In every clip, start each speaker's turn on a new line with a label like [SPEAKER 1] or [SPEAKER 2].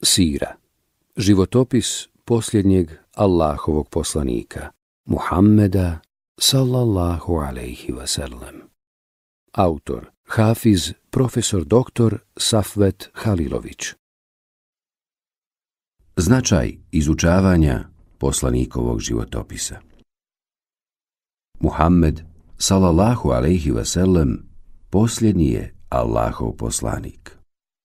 [SPEAKER 1] Sira, životopis posljednjeg Allahovog poslanika, Muhammeda sallallahu alejhi ve sellem. Autor, Hafiz, profesor doktor Safvet Halilović.
[SPEAKER 2] Značaj izučavanja poslanikovog životopisa. Muhammed sallallahu alejhi ve sellem posljednji je Allahov poslanik.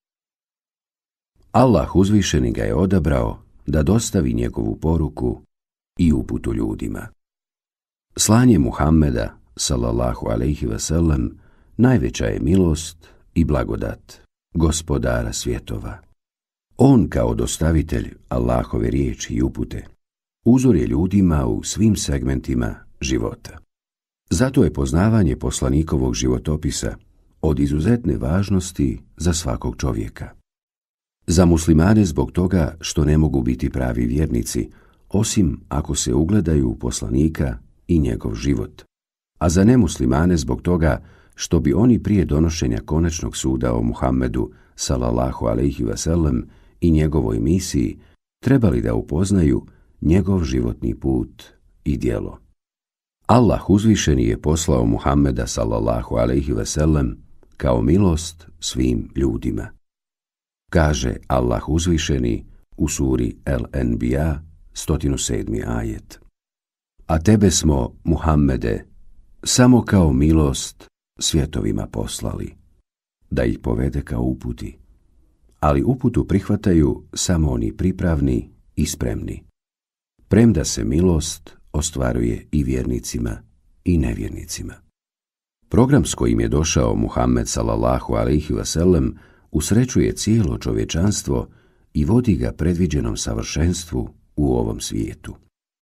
[SPEAKER 2] Allah uzvišeni ga je odabrao da dostavi njegovu poruku i uputu ljudima. Slanje Muhammeda sallallahu alejhi ve sellem najveća je milost i blagodat gospodara svjetova. On kao dostavitelj Allahove riječi i upute uzor je ljudima u svim segmentima života. Zato je poznavanje poslanikovog životopisa od izuzetne važnosti za svakog čovjeka. Za muslimane zbog toga što ne mogu biti pravi vjernici, osim ako se ugledaju u poslanika i njegov život. A za nemuslimane zbog toga što bi oni prije donošenja konačnog suda o Muhammedu sallallahu alejhi ve sellem i njegovoj misiji trebali da upoznaju njegov životni put i djelo. Allah uzvišeni je poslao Muhammeda sallallahu alejhi ve sellem kao milost svim ljudima. Kaže Allah uzvišeni u suri El-Enbiya 107. ajet. A tebe smo, Muhammede, samo kao milost svjetovima poslali, da ih povede kao uputi. Ali uputu prihvataju samo oni pripravni i spremni. Premda se milost ostvaruje i vjernicima i nevjernicima. Program s kojim je došao Muhammed sallallahu alejhi ve sellem usrećuje cijelo čovječanstvo i vodi ga predviđenom savršenstvu u ovom svijetu.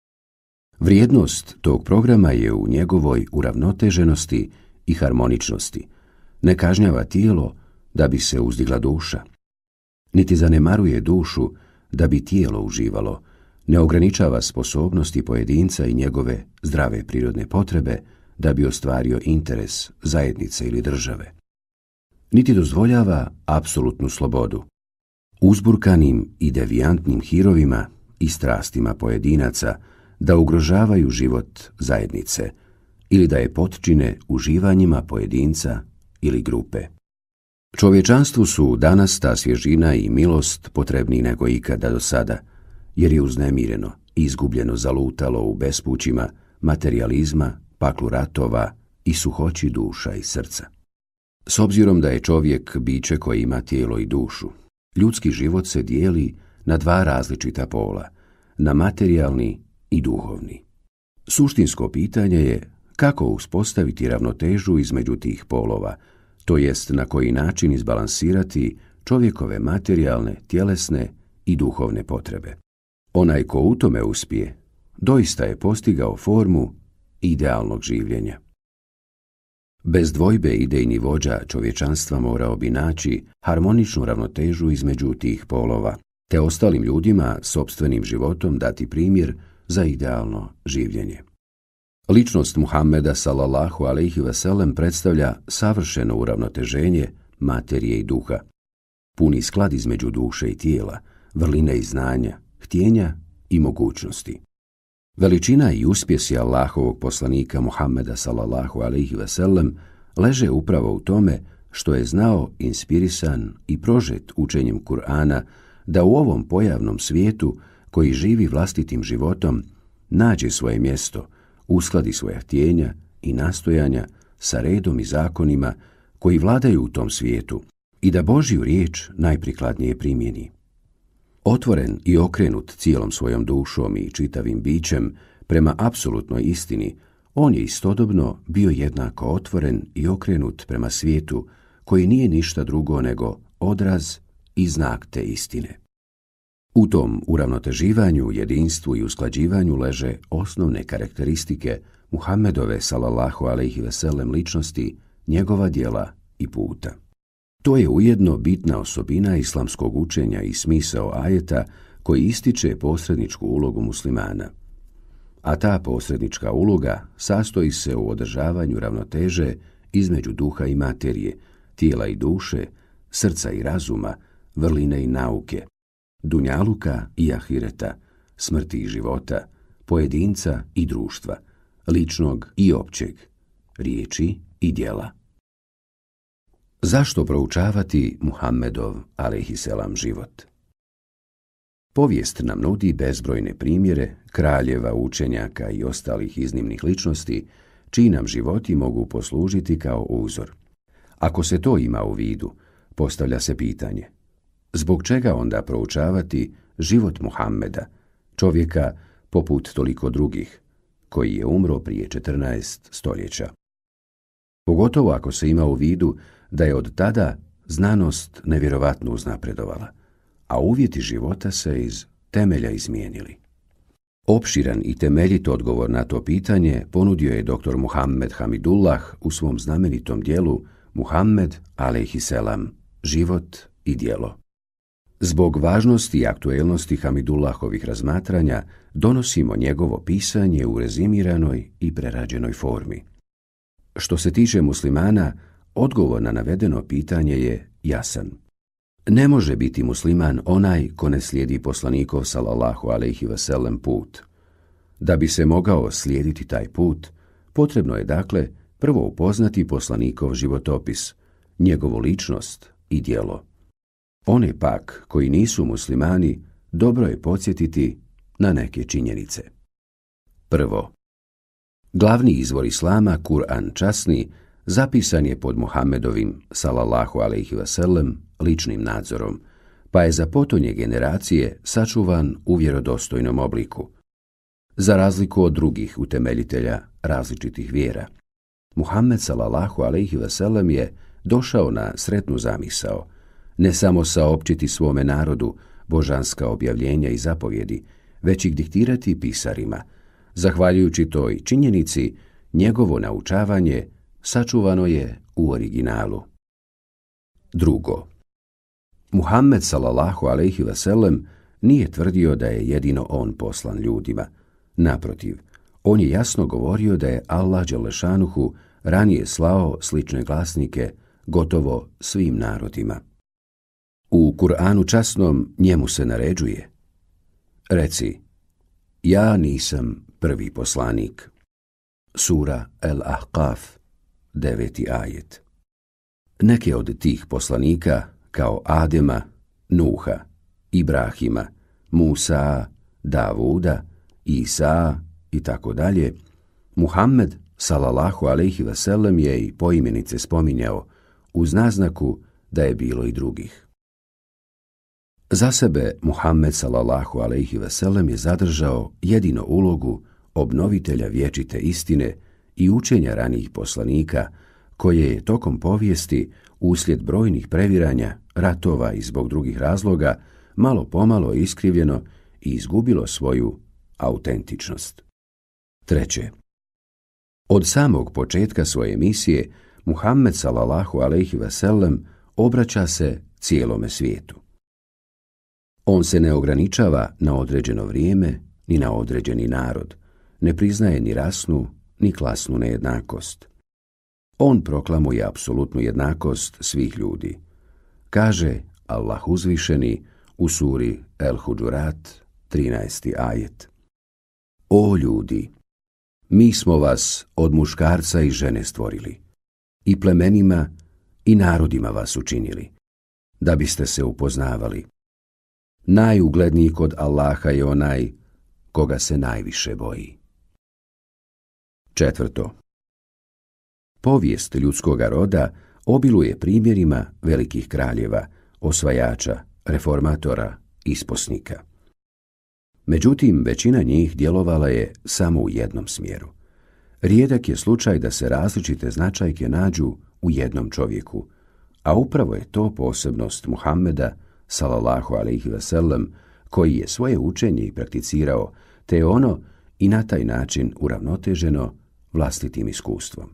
[SPEAKER 2] Vrijednost tog programa je u njegovoj uravnoteženosti i harmoničnosti. Ne kažnjava tijelo da bi se uzdigla duša, niti zanemaruje dušu da bi tijelo uživalo, ne ograničava sposobnosti pojedinca i njegove zdrave prirodne potrebe da bi ostvario interes zajednice ili države. Niti dozvoljava apsolutnu slobodu. Uzburkanim i devijantnim hirovima i strastima pojedinaca da ugrožavaju život zajednice ili da je potčine uživanjima pojedinca ili grupe. Čovječanstvu su danas ta svježina i milost potrebniji nego ikada do sada, jer je uznemireno i izgubljeno zalutalo u bespućima materijalizma, paklu ratova i suhoći duša i srca. S obzirom da je čovjek biće koje ima tijelo i dušu, ljudski život se dijeli na dva različita pola, na materijalni i duhovni. Suštinsko pitanje je kako uspostaviti ravnotežu između tih polova, to jest na koji način izbalansirati čovjekove materijalne, tjelesne i duhovne potrebe. Onaj ko u tome uspije, doista je postigao formu idealnog življenja. Bez dvojbe idejni vođa čovječanstva morao bi naći harmoničnu ravnotežu između tih polova, te ostalim ljudima sopstvenim životom dati primjer za idealno življenje. Ličnost Muhammeda sallallahu alejhi ve sellem predstavlja savršeno uravnoteženje materije i duha, puni sklad između duše i tijela, vrline i znanja, htjenja i mogućnosti. Veličina i uspjesi Allahovog poslanika Muhammeda sallallahu alejhi ve sellem leže upravo u tome što je znao, inspirisan i prožet učenjem Kur'ana, da u ovom pojavnom svijetu koji živi vlastitim životom nađe svoje mjesto, uskladi svoja htjenja i nastojanja sa redom i zakonima koji vladaju u tom svijetu i da Božju riječ najprikladnije primjeni. Otvoren i okrenut cijelom svojom dušom i čitavim bićem prema apsolutnoj istini, on je istodobno bio jednako otvoren i okrenut prema svijetu koji nije ništa drugo nego odraz i znak te istine. U tom uravnoteživanju, jedinstvu i usklađivanju leže osnovne karakteristike Muhammedove sallallahu alejhi ve sellem ličnosti, njegova djela i puta. To je ujedno bitna osobina islamskog učenja i smisao ajeta koji ističe posredničku ulogu muslimana. A ta posrednička uloga sastoji se u održavanju ravnoteže između duha i materije, tijela i duše, srca i razuma, vrline i nauke, dunjaluka i ahireta, smrti i života, pojedinca i društva, ličnog i općeg, riječi i djela. Zašto proučavati Muhammedov alejhiselam život? Povijest nam nudi bezbrojne primjere kraljeva, učenjaka i ostalih iznimnih ličnosti, čiji nam životi mogu poslužiti kao uzor. Ako se to ima u vidu, postavlja se pitanje, zbog čega onda proučavati život Muhammeda, čovjeka poput toliko drugih, koji je umro prije 14 stoljeća? Pogotovo ako se ima u vidu da je od tada znanost nevjerovatno uznapredovala, a uvjeti života se iz temelja izmijenili. Opširan i temeljit odgovor na to pitanje ponudio je dr. Muhammed Hamidullah u svom znamenitom dijelu Muhammed alejhiselam, život i djelo. Zbog važnosti i aktuelnosti Hamidullahovih razmatranja donosimo njegovo pisanje u rezimiranoj i prerađenoj formi. Što se tiče muslimana, odgovor na navedeno pitanje je jasan. Ne može biti musliman onaj ko ne slijedi poslanikov sallallahu alejhi ve sellem put. Da bi se mogao slijediti taj put, potrebno je dakle prvo upoznati poslanikov životopis, njegovu ličnost i djelo. One pak koji nisu muslimani, dobro je podsjetiti na neke činjenice. Prvo, glavni izvor islama, Kur'an časni, zapisan je pod Muhammedovim sallallahu alejhi ve sellem ličnim nadzorom, pa je za potonje generacije sačuvan u vjerodostojnom obliku. Za razliku od drugih utemeljitelja različitih vjera, Muhammed sallallahu alejhi ve sellem je došao na sretnu zamisao, ne samo saopćiti svome narodu božanska objavljenja i zapovjedi, već ih diktirati pisarima. Zahvaljujući toj činjenici, njegovo naučavanje sačuvano je u originalu. Drugo, Muhammed sallallahu alejhi ve sellem nije tvrdio da je jedino on poslan ljudima. Naprotiv, on je jasno govorio da je Allah dželešanuhu ranije slao slične glasnike gotovo svim narodima. U Kur'anu časnom njemu se naređuje: reci, ja nisam prvi poslanik. Sura El-Ahqaf, 9. ajet. Neke od tih poslanika, kao Adema, Nuha, Ibrahima, Musa, Davuda, Isa i tako dalje, Muhammed sallallahu alejhi ve sellem je i poimenice spominjao uz naznaku da je bilo i drugih. Za sebe Muhammed sallallahu alejhi ve sellem je zadržao jedino ulogu obnovitelja vječite istine i učenja ranijih poslanika, koje je tokom povijesti, uslijed brojnih previranja, ratova i zbog drugih razloga, malo pomalo iskrivljeno i izgubilo svoju autentičnost. Treće, od samog početka svoje misije Muhammed sallallahu alejhi ve sellem obraća se cijelome svijetu. On se ne ograničava na određeno vrijeme ni na određeni narod, ne priznaje ni rasnu ni klasnu nejednakost. On proklamuje apsolutnu jednakost svih ljudi. Kaže Allah uzvišeni u suri El-Huđurat, 13. ajet. O ljudi, mi smo vas od muškarca i žene stvorili, i plemenima i narodima vas učinili, da biste se upoznavali. Najugledniji kod Allaha je onaj koga se najviše boji. Četvrto, povijest ljudskoga roda obiluje primjerima velikih kraljeva, osvajača, reformatora, isposnika. Međutim, većina njih djelovala je samo u jednom smjeru. Rijedak je slučaj da se različite značajke nađu u jednom čovjeku, a upravo je to posebnost Muhammeda sallallahu alejhi ve sellem, koji je svoje učenje i prakticirao, te je ono i na taj način uravnoteženo vlastitim iskustvom.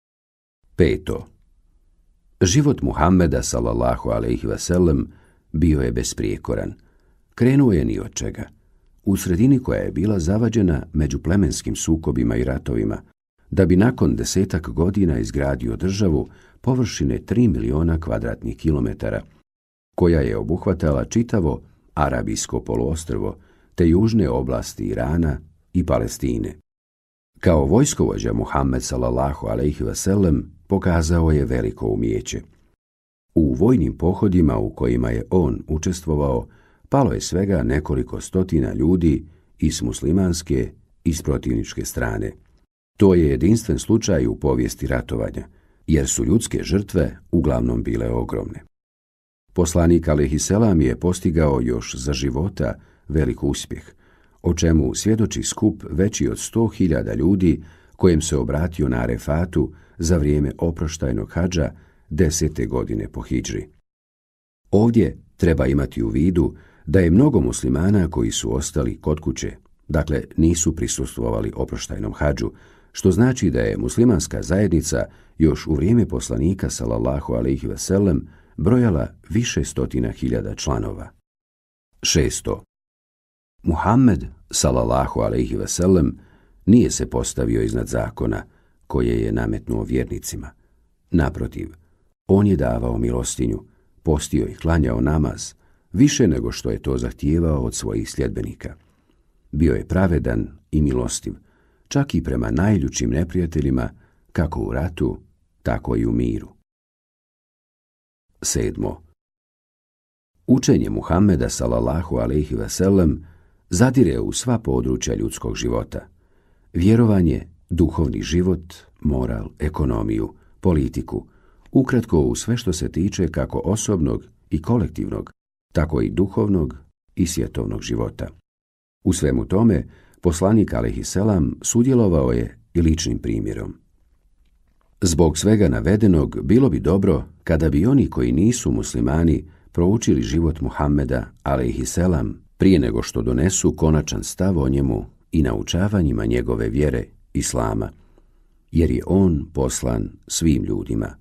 [SPEAKER 2] Peto, život Muhammeda sallallahu alejhi ve sellem bio je besprijekoran. Krenuo je ni od čega, u sredini koja je bila zavađena među plemenskim sukobima i ratovima, da bi nakon 10 godina izgradio državu površine 3 miliona kvadratnih kilometara, koja je obuhvatala čitavo Arabijsko poluostrvo, te južne oblasti Irana i Palestine. Kao vojskovođa Muhammed sallallahu alejhi ve sellem pokazao je veliko umijeće. U vojnim pohodima u kojima je on učestvovao, palo je svega nekoliko stotina ljudi i s muslimanske i s protivničke strane. To je jedinstven slučaj u povijesti ratovanja, jer su ljudske žrtve uglavnom bile ogromne. Poslanik alejhiselam je postigao još za života velik uspjeh, o čemu svjedoči skup veći od 100.000 ljudi kojem se obratio na Arefatu za vrijeme oproštajnog hadža 10. godine po hidžri. Ovdje treba imati u vidu da je mnogo muslimana koji su ostali kod kuće, dakle nisu prisustvovali oproštajnom hadžu, što znači da je muslimanska zajednica još u vrijeme poslanika sallallahu alejhi ve sellem brojala više stotina hiljada članova. 6. Muhammed sallallahu alejhi ve sellem nije se postavio iznad zakona koje je nametnuo vjernicima. Naprotiv, on je davao milostinju, postio i klanjao namaz, više nego što je to zahtijevao od svojih sljedbenika. Bio je pravedan i milostiv, čak i prema najljućim neprijateljima, kako u ratu, tako i u miru. 7. Učenje Muhammeda sallallahu alejhi ve sellem zadire u sva područja ljudskog života. Vjerovanje, duhovni život, moral, ekonomiju, politiku, ukratko u sve što se tiče kako osobnog i kolektivnog, tako i duhovnog i svjetovnog života. U svemu tome, poslanik alejhiselam sudjelovao je i ličnim primjerom. Zbog svega navedenog, bilo bi dobro kada bi oni koji nisu muslimani proučili život Muhammeda alejhiselam prije nego što donesu konačan stav o njemu i naučavanjima njegove vjere, islama, jer je on poslan svim ljudima.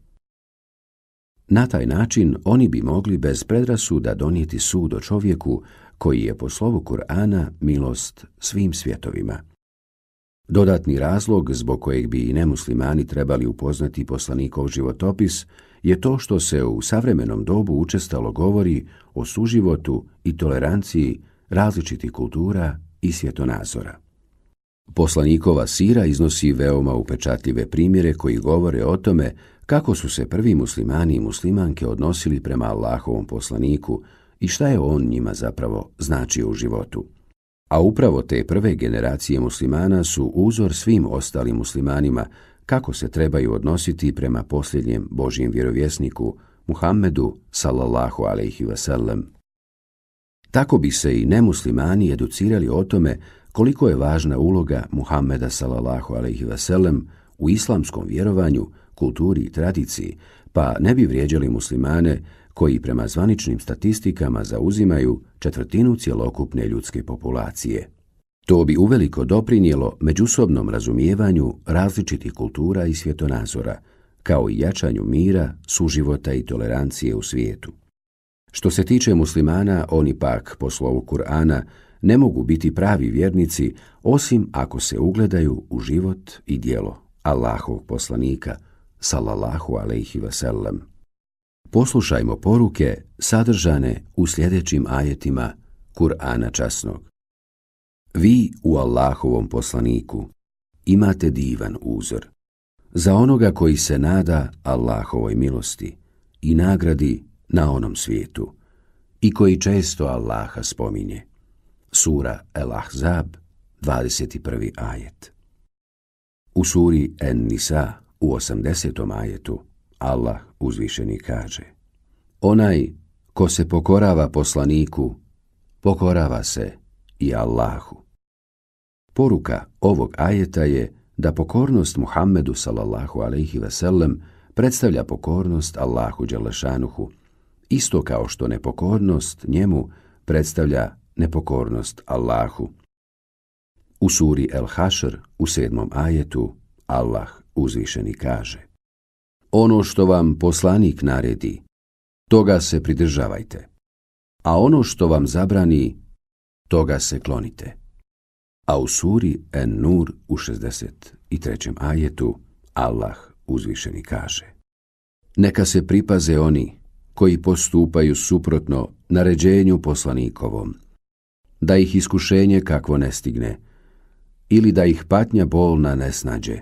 [SPEAKER 2] Na taj način oni bi mogli bez predrasuda donijeti sud o čovjeku koji je po slovu Kur'ana milost svim svjetovima. Dodatni razlog zbog kojeg bi i nemuslimani trebali upoznati poslanikov životopis je to što se u savremenom dobu učestalo govori o suživotu i toleranciji različitih kultura i svjetonazora. Poslanikova sira iznosi veoma upečatljive primjere koji govore o tome kako su se prvi muslimani i muslimanke odnosili prema Allahovom poslaniku i šta je on njima zapravo značio u životu. A upravo te prve generacije muslimana su uzor svim ostalim muslimanima kako se trebaju odnositi prema posljednjem Božjem vjerovjesniku Muhammedu sallallahu alejhi ve sellem. Tako bi se i nemuslimani educirali o tome koliko je važna uloga Muhammeda sallallahu alejhi ve sellem u islamskom vjerovanju, kulturi i tradiciji, pa ne bi vrijeđali muslimane koji prema zvaničnim statistikama zauzimaju 1/4 cjelokupne ljudske populacije. To bi uveliko doprinijelo međusobnom razumijevanju različitih kultura i svjetonazora, kao i jačanju mira, suživota i tolerancije u svijetu. Što se tiče muslimana, oni pak, po slovu Kur'ana, ne mogu biti pravi vjernici osim ako se ugledaju u život i djelo Allahovog poslanika, sallallahu alejhi ve sellem. Poslušajmo poruke sadržane u sljedećim ajetima Kur'ana časnog. Vi u Allahovom poslaniku imate divan uzor. Za onoga koji se nada Allahovoj milosti i nagradi na onom svijetu i koji često Allaha spominje. Sura El-Ahzab, 21. ajet. U suri En-Nisa, u 80. ajetu, Allah uzvišeni kaže: Onaj ko se pokorava poslaniku, pokorava se i Allahu. Poruka ovog ajeta je da pokornost Muhammedu sallallahu alejhi ve sellem predstavlja pokornost Allahu dželešanuhu, isto kao što nepokornost njemu predstavlja nepokornost Allahu. U suri El-Hašr, u 7. ajetu, Allah uzvišeni kaže: Ono što vam poslanik naredi, toga se pridržavajte, a ono što vam zabrani, toga se klonite. A u suri En-Nur, u 63. ajetu, Allah uzvišeni kaže: Neka se pripaze oni koji postupaju suprotno naređenju poslanikovom, da ih iskušenje kakvo ne stigne, ili da ih patnja bolna ne snađe.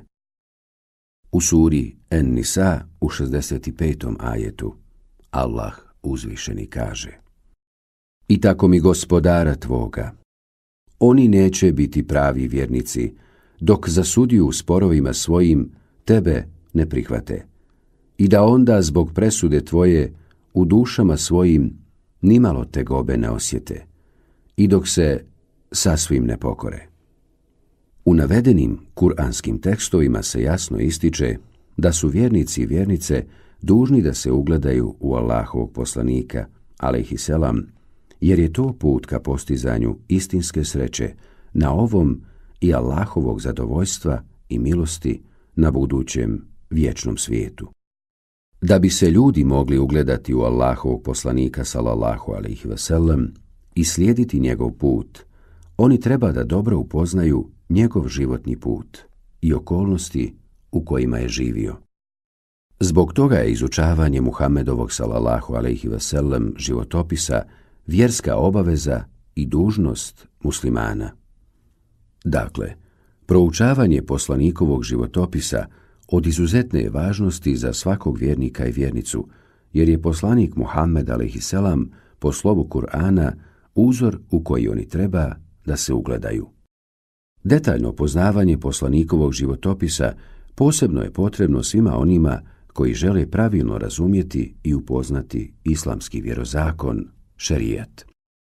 [SPEAKER 2] U suri En-Nisa u 65. ajetu Allah uzvišeni kaže: I tako mi gospodara tvoga, oni neće biti pravi vjernici, dok za sudiju u sporovima svojim tebe ne prihvate, i da onda zbog presude tvoje u dušama svojim nimalo tegobe ne osjete, i dok se sasvim ne pokore. U navedenim kuranskim tekstovima se jasno ističe da su vjernici i vjernice dužni da se ugledaju u Allahovog poslanika, alejhiselam, jer je to put ka postizanju istinske sreće na ovom i Allahovog zadovoljstva i milosti na budućem vječnom svijetu. Da bi se ljudi mogli ugledati u Allahovog poslanika sallallahu alejhi ve sellem i slijediti njegov put, oni treba da dobro upoznaju njegov životni put i okolnosti u kojima je živio. Zbog toga je izučavanje Muhammedovog sallallahu alejhi ve sellem životopisa vjerska obaveza i dužnost muslimana. Dakle, proučavanje poslanikovog životopisa od izuzetne je važnosti za svakog vjernika i vjernicu, jer je poslanik Muhammed alejhiselam po slovu Kur'ana uzor u koji oni treba da se ugledaju. Detaljno poznavanje poslanikovog životopisa posebno je potrebno svima onima koji žele pravilno razumjeti i upoznati islamski vjerozakon, šerijat.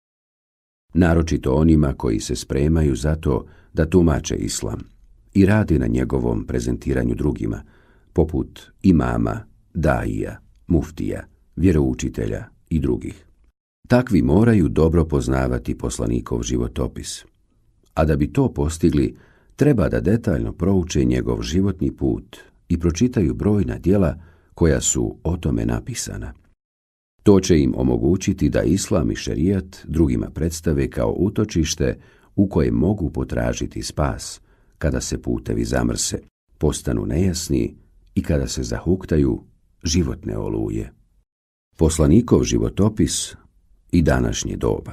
[SPEAKER 2] Naročito onima koji se spremaju za to da tumače islam i rade na njegovom prezentiranju drugima, poput imama, daija, muftija, vjeroučitelja i drugih. Takvi moraju dobro poznavati poslanikov životopis, a da bi to postigli, treba da detaljno prouče njegov životni put i pročitaju brojna djela koja su o tome napisana. To će im omogućiti da islam i šerijat drugima predstave kao utočište u kojem mogu potražiti spas kada se putevi zamrse, postanu nejasni i kada se zahuktaju životne oluje. Poslanikov životopis i današnje doba.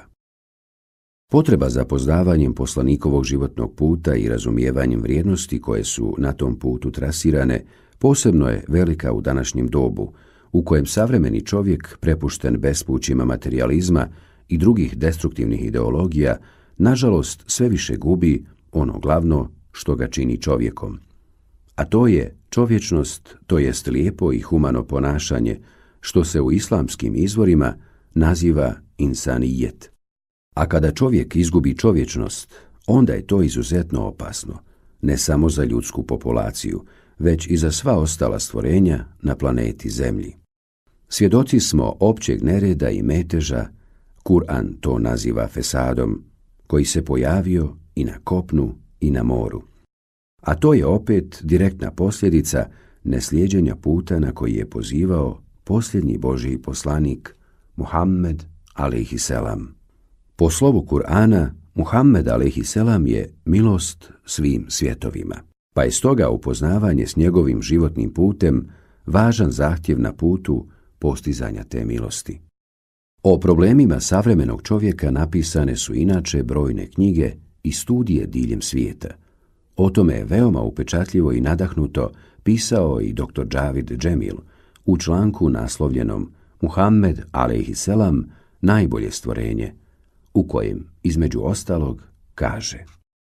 [SPEAKER 2] Potreba za poznavanjem poslanikovog životnog puta i razumijevanjem vrijednosti koje su na tom putu trasirane posebno je velika u današnjem dobu, u kojem savremeni čovjek, prepušten bespućima materijalizma i drugih destruktivnih ideologija, nažalost sve više gubi ono glavno što ga čini čovjekom. A to je čovječnost, to jest lijepo i humano ponašanje, što se u islamskim izvorima naziva insanijet. A kada čovjek izgubi čovječnost, onda je to izuzetno opasno, ne samo za ljudsku populaciju, već i za sva ostala stvorenja na planeti Zemlji. Svjedoci smo općeg nereda i meteža, Kur'an to naziva fesadom, koji se pojavio i na kopnu i na moru. A to je opet direktna posljedica neslijeđenja puta na koji je pozivao posljednji Božji poslanik Muhammed alejhiselam. Po slovu Kur'ana, Muhammed alejhiselam je milost svim svjetovima, pa je stoga upoznavanje s njegovim životnim putem važan zahtjev na putu postizanja te milosti. O problemima savremenog čovjeka napisane su inače brojne knjige i studije diljem svijeta. O tome je veoma upečatljivo i nadahnuto pisao i dr. Džavid Džemil u članku naslovljenom Muhammed alejhiselam najbolje stvorenje, u kojem, između ostalog, kaže: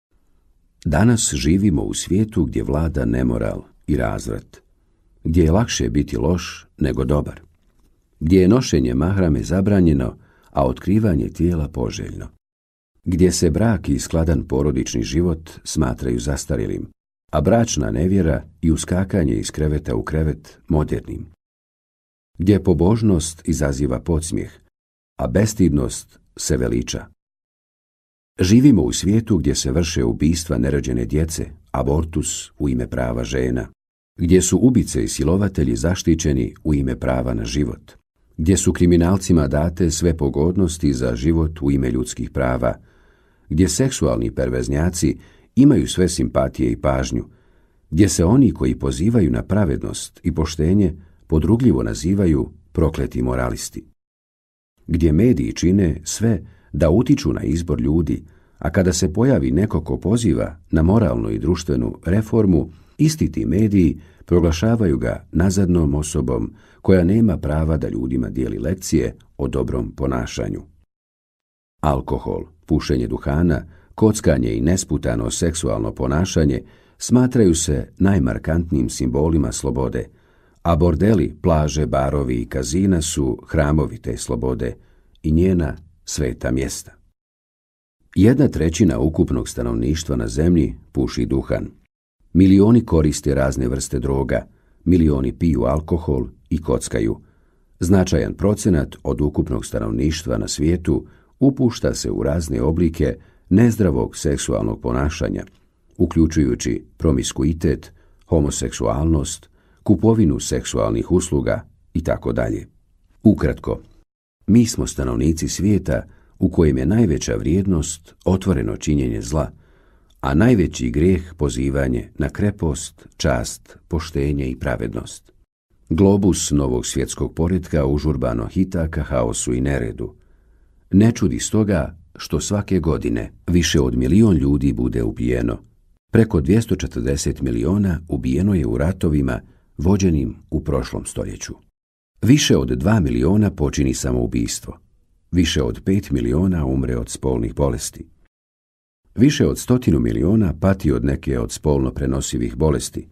[SPEAKER 2] Danas živimo u svijetu gdje vlada nemoral i razvrat, gdje je lakše biti loš nego dobar, gdje je nošenje mahrame zabranjeno, a otkrivanje tijela poželjno, gdje se brak i skladan porodični život smatraju zastarjelim, a bračna nevjera i uskakanje iz kreveta u krevet modernim, gdje pobožnost izaziva podsmijeh, a bestidnost se veliča. Živimo u svijetu gdje se vrše ubistva nerođene djece, abortus u ime prava žena, gdje su ubice i silovatelji zaštićeni u ime prava na život, gdje su kriminalcima date sve pogodnosti za život u ime ljudskih prava, gdje seksualni perverznjaci imaju sve simpatije i pažnju, gdje se oni koji pozivaju na pravednost i poštenje podrugljivo nazivaju prokleti moralisti. Gdje mediji čine sve da utiču na izbor ljudi, a kada se pojavi neko ko poziva na moralnu i društvenu reformu, isti ti mediji proglašavaju ga nazadnom osobom koja nema prava da ljudima dijeli lekcije o dobrom ponašanju. Alkohol, pušenje duhana, kockanje i nesputano seksualno ponašanje smatraju se najmarkantnijim simbolima slobode, a bordeli, plaže, barovi i kazina su hramovi te slobode i njena sveta mjesta. 1/3 ukupnog stanovništva na zemlji puši duhan. Milioni koriste razne vrste droga, milioni piju alkohol i kockaju. Značajan procenat od ukupnog stanovništva na svijetu upušta se u razne oblike nezdravog seksualnog ponašanja, uključujući promiskuitet, homoseksualnost, kupovinu seksualnih usluga itd. Ukratko, mi smo stanovnici svijeta u kojem je najveća vrijednost otvoreno činjenje zla, a najveći grijeh pozivanje na krepost, čast, poštenje i pravednost. Globus novog svjetskog poretka užurbano hita ka haosu i neredu. Ne čudi stoga što svake godine više od 1 milion ljudi bude ubijeno. Preko 240 miliona ubijeno je u ratovima vođenim u prošlom stoljeću. Više od 2 miliona počini samoubistvo. Više od 5 miliona umre od spolnih bolesti. Više od 100 miliona pati od neke od spolno prenosivih bolesti.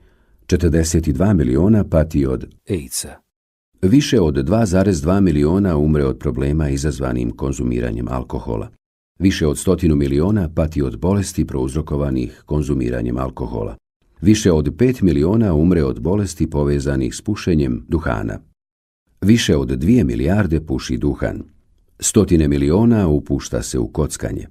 [SPEAKER 2] 42 miliona pati od AIDS-a. Više od 2,2 miliona umre od problema izazvanim konzumiranjem alkohola. Više od 100 miliona pati od bolesti prouzrokovanih konzumiranjem alkohola. Više od 5 miliona umre od bolesti povezanih s pušenjem duhana. Više od 2 milijarde puši duhan. 100 miliona upušta se u kockanje.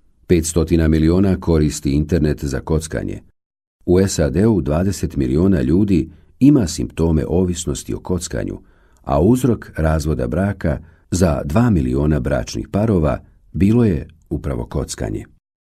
[SPEAKER 2] 500 miliona koristi internet za kockanje. U SAD-u 20 miliona ljudi ima simptome ovisnosti o kockanju, a uzrok razvoda braka za 2 miliona bračnih parova bilo je upravo kockanje.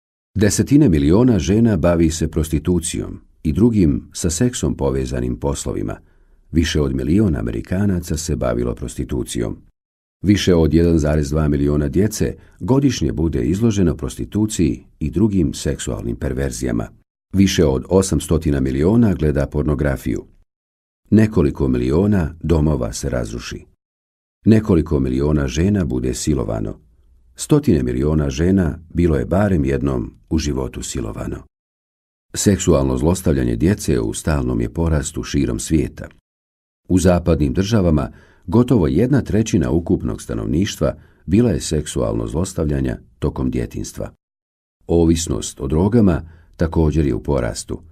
[SPEAKER 2] 10 miliona žena bavi se prostitucijom i drugim sa seksom povezanim poslovima. Više od 1 milion Amerikanaca se bavilo prostitucijom. Više od 1,2 miliona djece godišnje bude izloženo prostituciji i drugim seksualnim perverzijama. Više od 800 miliona gleda pornografiju. Nekoliko miliona domova se razruši. Nekoliko miliona žena bude silovano. 100 miliona žena bilo je barem jednom u životu silovano. Seksualno zlostavljanje djece u stalnom je porastu širom svijeta. U zapadnim državama gotovo 1/3 ukupnog stanovništva bila je seksualno zlostavljanja tokom djetinjstva. Ovisnost o drogama također je u porastu.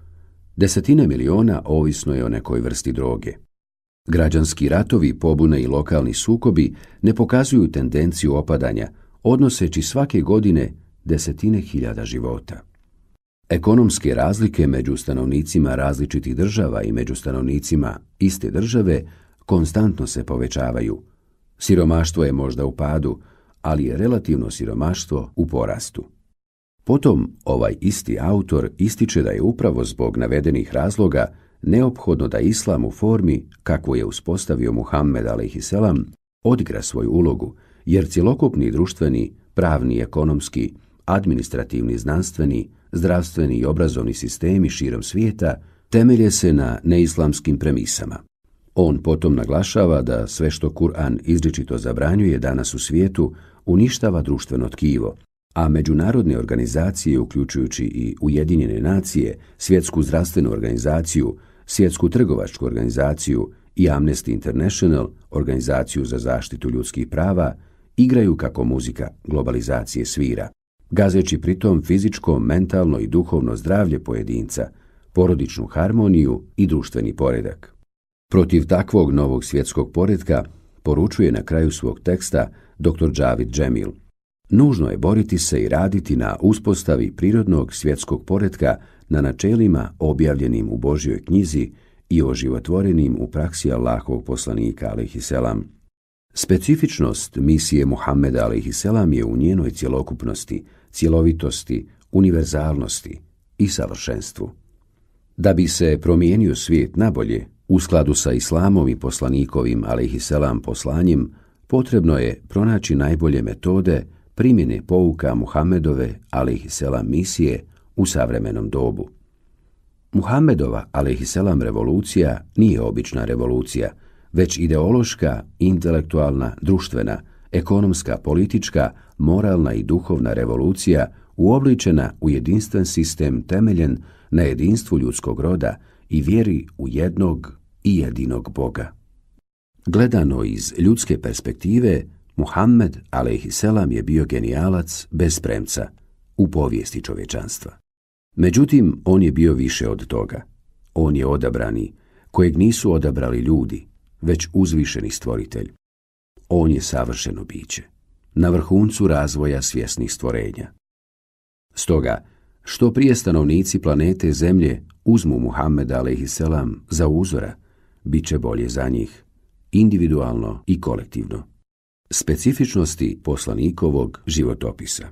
[SPEAKER 2] 10 miliona ovisno je o nekoj vrsti droge. Građanski ratovi, pobune i lokalni sukobi ne pokazuju tendenciju opadanja, odnoseći svake godine 10.000 života. Ekonomske razlike među stanovnicima različitih država i među stanovnicima iste države konstantno se povećavaju. Siromaštvo je možda u padu, ali je relativno siromaštvo u porastu. Potom ovaj isti autor ističe da je upravo zbog navedenih razloga neophodno da islam u formi kakvu je uspostavio Muhammed a.s. odigra svoju ulogu, jer cjelokupni društveni, pravni, ekonomski, administrativni, znanstveni, zdravstveni i obrazovni sistemi širom svijeta temelje se na neislamskim premisama. On potom naglašava da sve što Kur'an izričito zabranjuje danas u svijetu uništava društveno tkivo, a međunarodne organizacije, uključujući i Ujedinjene nacije, Svjetsku zdravstvenu organizaciju, Svjetsku trgovačku organizaciju i Amnesty International, organizaciju za zaštitu ljudskih prava, igraju kako muzika globalizacije svira, gazeći pritom fizičko, mentalno i duhovno zdravlje pojedinca, porodičnu harmoniju i društveni poredak. Protiv takvog novog svjetskog poretka poručuje na kraju svog teksta dr. Džavid Džemil: nužno je boriti se i raditi na uspostavi prirodnog svjetskog poretka na načelima objavljenim u Božjoj knjizi i oživotvorenim u praksi Allahovog poslanika a.s. Specifičnost misije Muhammeda a.s. je u njenoj cjelokupnosti, cjelovitosti, univerzalnosti i savršenstvu. Da bi se promijenio svijet nabolje, U skladu sa islamom i poslanikovim alejhiselam poslanjem, potrebno je pronaći najbolje metode primjene pouka Muhammedove alejhiselam misije u savremenom dobu. Muhammedova alejhiselam revolucija nije obična revolucija, već ideološka, intelektualna, društvena, ekonomska, politička, moralna i duhovna revolucija uobličena u jedinstven sistem temeljen na jedinstvu ljudskog roda i vjeri u jednog i jedinog Boga. Gledano iz ljudske perspektive, Muhammed alejhiselam je bio genijalac bez premca u povijesti čovječanstva. Međutim, on je bio više od toga. On je odabrani, kojeg nisu odabrali ljudi, već uzvišeni stvoritelj. On je savršeno biće, na vrhuncu razvoja svjesnih stvorenja. Stoga, što prije stanovnici planete Zemlje uzmu Muhammeda alejhiselam za uzora, bit će bolje za njih, individualno i kolektivno. Specifičnosti poslanikovog životopisa.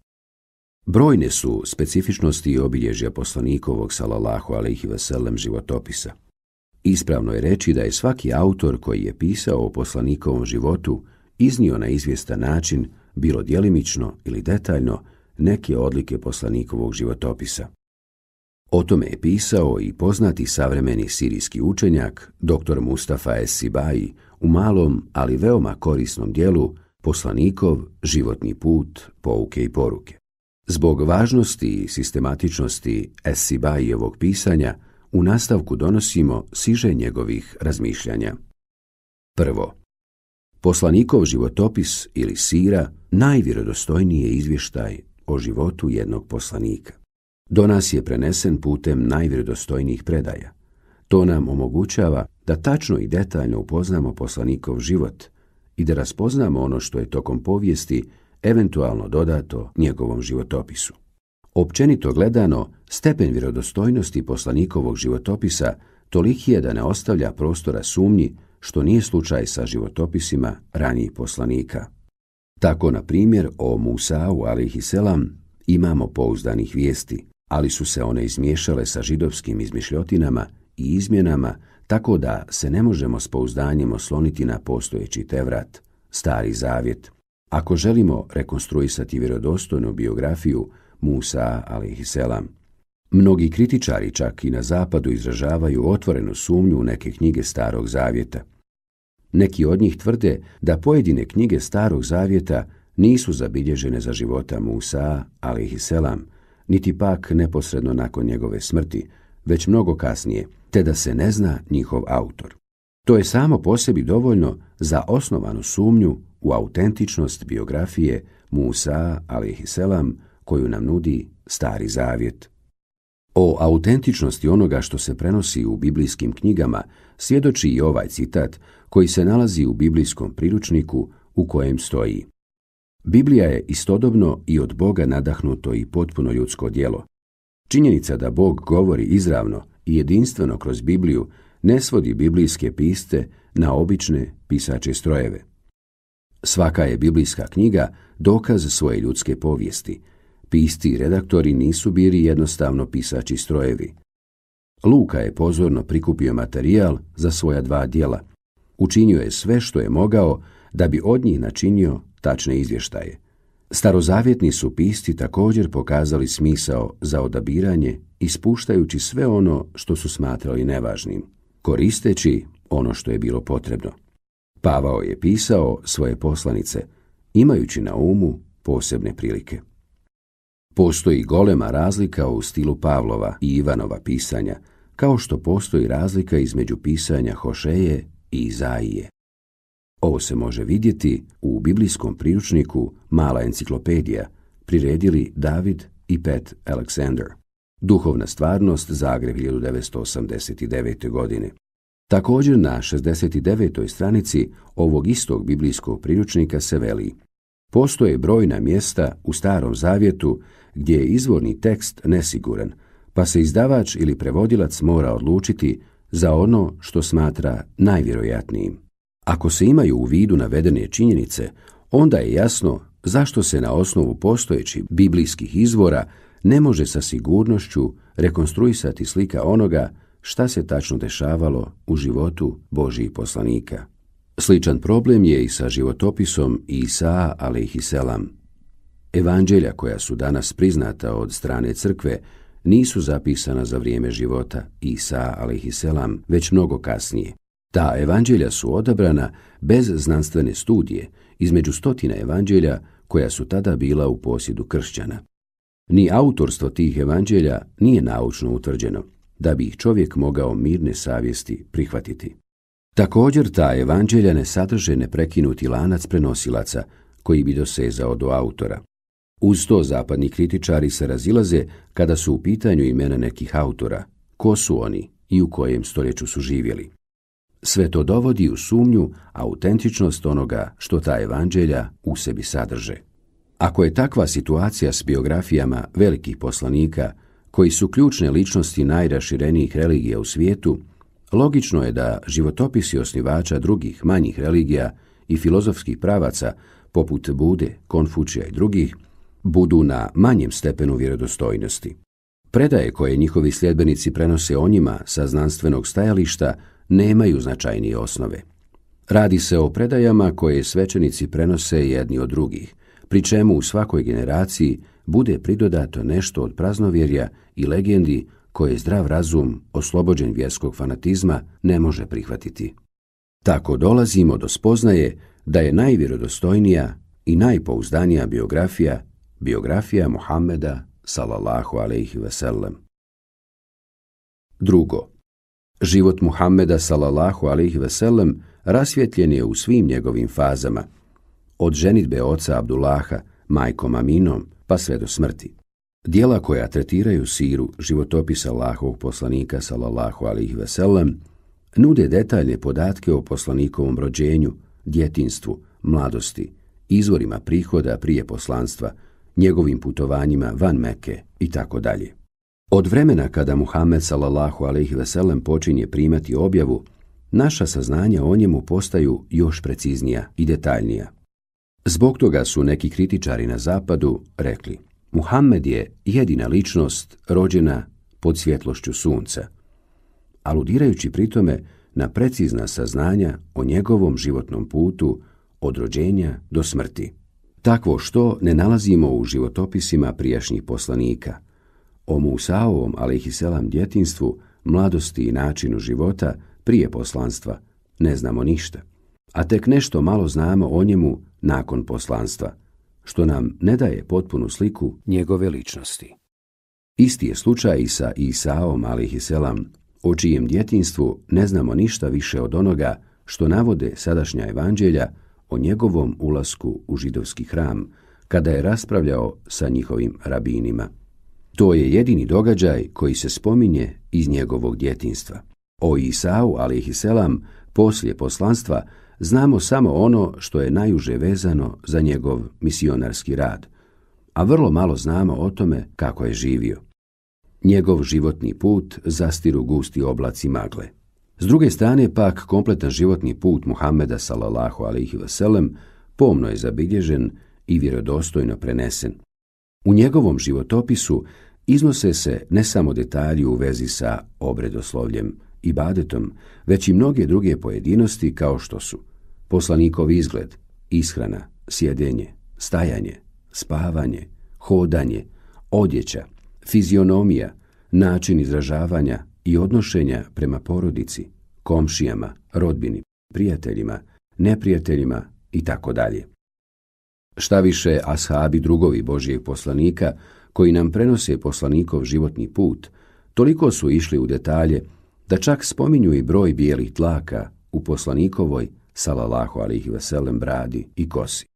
[SPEAKER 2] Brojne su specifičnosti i obilježja poslanikovog sallallahu alejhi ve sellem životopisa. Ispravno je reći da je svaki autor koji je pisao o poslanikovom životu iznio na izvjestan način, bilo djelimično ili detaljno, neke odlike poslanikovog životopisa. O tome je pisao i poznati savremeni sirijski učenjak dr. Mustafa Es-Sibai u malom, ali veoma korisnom dijelu Poslanikov životni put, pouke i poruke. Zbog važnosti i sistematičnosti Es-Sibaijevog pisanja, u nastavku donosimo siže njegovih razmišljanja. Prvo, poslanikov životopis ili sira najvjerodostojniji je izvještaj o životu jednog poslanika. Do nas je prenesen putem najvjerodostojnijih predaja. To nam omogućava da tačno i detaljno upoznamo poslanikov život i da raspoznamo ono što je tokom povijesti eventualno dodato njegovom životopisu. Općenito gledano, stepen vjerodostojnosti poslanikovog životopisa toliki je da ne ostavlja prostora sumnji, što nije slučaj sa životopisima ranijih poslanika. Tako, na primjer, o Musau alejhiselam imamo pouzdanih vijesti, ali su se one izmiješale sa židovskim izmišljotinama i izmjenama, tako da se ne možemo s pouzdanjem osloniti na postojeći Tevrat, Stari Zavjet. Ako želimo rekonstruisati vjerodostojnu biografiju Musa alejhiselam. Mnogi kritičari čak i na zapadu izražavaju otvorenu sumnju u neke knjige Starog Zavjeta. Neki od njih tvrde da pojedine knjige Starog Zavjeta nisu zabilježene za života Musa alejhiselam, niti pak neposredno nakon njegove smrti, već mnogo kasnije, te da se ne zna njihov autor. To je samo po sebi dovoljno za osnovanu sumnju u autentičnost biografije Musa alejhiselam koju nam nudi Stari Zavjet. O autentičnosti onoga što se prenosi u biblijskim knjigama svjedoči i ovaj citat koji se nalazi u biblijskom priručniku u kojem stoji: Biblija je istodobno i od Boga nadahnuto i potpuno ljudsko djelo. Činjenica da Bog govori izravno i jedinstveno kroz Bibliju ne svodi biblijske pisce na obične pisače strojeve. Svaka je biblijska knjiga dokaz svoje ljudske povijesti. Pisci i redaktori nisu bili jednostavno pisači strojevi. Luka je pozorno prikupio materijal za svoja 2 djela. Učinio je sve što je mogao da bi od njih načinio tačne izvještaje. Starozavjetni su pisci također pokazali smisao za odabiranje, ispuštajući sve ono što su smatrali nevažnim, koristeći ono što je bilo potrebno. Pavao je pisao svoje poslanice, imajući na umu posebne prilike. Postoji golema razlika u stilu Pavlova i Ivanova pisanja, kao što postoji razlika između pisanja Hošeje i Izaije. Ovo se može vidjeti u biblijskom priručniku Mala enciklopedija, priredili David i Pat Alexander. Duhovna stvarnost, Zagreb 1989. godine. Također na 69. stranici ovog istog biblijskog priručnika se veli: postoje brojna mjesta u Starom Zavjetu gdje je izvorni tekst nesiguran, pa se izdavač ili prevodilac mora odlučiti za ono što smatra najvjerojatnijim. Ako se imaju u vidu navedene činjenice, onda je jasno zašto se na osnovu postojećih biblijskih izvora ne može sa sigurnošću rekonstruisati slika onoga šta se tačno dešavalo u životu Božjih poslanika. Sličan problem je i sa životopisom Isa alejhiselam. Evanđelja koja su danas priznata od strane crkve nisu zapisana za vrijeme života Isa alejhiselam, već mnogo kasnije. Ta evanđelja su odabrana bez znanstvene studije između 100 evanđelja koja su tada bila u posjedu kršćana. Ni autorstvo tih evanđelja nije naučno utvrđeno, da bi ih čovjek mogao mirne savjesti prihvatiti. Također ta evanđelja ne sadrže neprekinuti lanac prenosilaca koji bi dosezao do autora. Uz to zapadni kritičari se razilaze kada su u pitanju imena nekih autora, ko su oni i u kojem stoljeću su živjeli. Sve to dovodi u sumnju autentičnost onoga što ta evanđelja u sebi sadrže. Ako je takva situacija s biografijama velikih poslanika, koji su ključne ličnosti najraširenijih religija u svijetu, logično je da životopisi osnivača drugih manjih religija i filozofskih pravaca, poput Bude, Konfučija i drugih, budu na manjem stepenu vjerodostojnosti. Predaje koje njihovi sljedbenici prenose o njima sa znanstvenog stajališta nemaju značajnije osnove. Radi se o predajama koje svećenici prenose jedni od drugih, pri čemu u svakoj generaciji bude pridodato nešto od praznovjerja i legendi koje zdrav razum, oslobođen vjerskog fanatizma, ne može prihvatiti. Tako dolazimo do spoznaje da je najvjerodostojnija i najpouzdanija biografija Muhammeda sallallahu alejhi ve sellem. Drugo, život Muhammeda sallallahu alejhi ve sellem rasvjetljen je u svim njegovim fazama, od ženidbe oca Abdullaha, majkom Aminom, pa sve do smrti. Dijela koja tretiraju siru životopisa Allahovog poslanika sallallahu alejhi ve sellem nude detaljne podatke o poslanikovom rođenju, djetinjstvu, mladosti, izvorima prihoda prije poslanstva, njegovim putovanjima van Mekke i tako dalje. Od vremena kada Muhammed sallallahu alejhi ve sellem počinje primati objavu, naša saznanja o njemu postaju još preciznija i detaljnija. Zbog toga su neki kritičari na zapadu rekli: Muhammed je jedina ličnost rođena pod svjetlošću sunca, aludirajući pritome na precizna saznanja o njegovom životnom putu od rođenja do smrti. Takvo što ne nalazimo u životopisima prijašnjih poslanika. O Musaovom alejhiselam djetinjstvu, mladosti i načinu života prije poslanstva ne znamo ništa, a tek nešto malo znamo o njemu nakon poslanstva, što nam ne daje potpunu sliku njegove ličnosti. Isti je slučaj i sa Isaom alejhiselam, o čijem djetinjstvu ne znamo ništa više od onoga što navode sadašnja evanđelja o njegovom ulasku u židovski hram, kada je raspravljao sa njihovim rabinima. To je jedini događaj koji se spominje iz njegovog djetinjstva. O Isau alejhiselam poslije poslanstva znamo samo ono što je najuže vezano za njegov misionarski rad, a vrlo malo znamo o tome kako je živio. Njegov životni put zastiru gusti oblaci magle. S druge strane pak, kompletan životni put Muhammeda sallallahu alejhi ve sellem pomno je zabilježen i vjerodostojno prenesen. U njegovom životopisu iznose se ne samo detalji u vezi sa obredoslovljem, ibadetom, već i mnoge druge pojedinosti kao što su poslanikov izgled, ishrana, sjedenje, stajanje, spavanje, hodanje, odjeća, fizionomija, način izražavanja i odnošenja prema porodici, komšijama, rodbini, prijateljima, neprijateljima i tako dalje. Šta više, ashabi, drugovi Božijeg poslanika, koji nam prenose poslanikov životni put, toliko su išli u detalje da čak spominju i broj bijelih dlaka u poslanikovoj sallallahu alejhi ve sellem bradi i kosi.